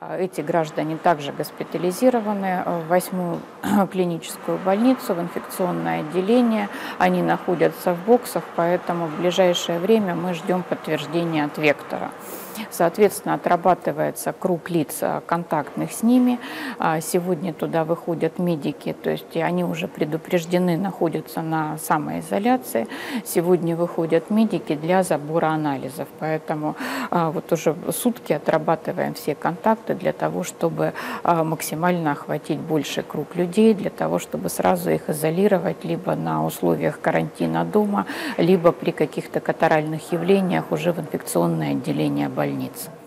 Эти граждане также госпитализированы в 8-ю клиническую больницу, в инфекционное отделение. Они находятся в боксах, поэтому в ближайшее время мы ждем подтверждения от вектора. Соответственно, отрабатывается круг лиц контактных с ними. Сегодня туда выходят медики, то есть они уже предупреждены, находятся на самоизоляции. Сегодня выходят медики для забора анализов. Поэтому вот уже сутки отрабатываем все контакты для того, чтобы максимально охватить больший круг людей, для того, чтобы сразу их изолировать либо на условиях карантина дома, либо при каких-то катаральных явлениях уже в инфекционное отделение больницы.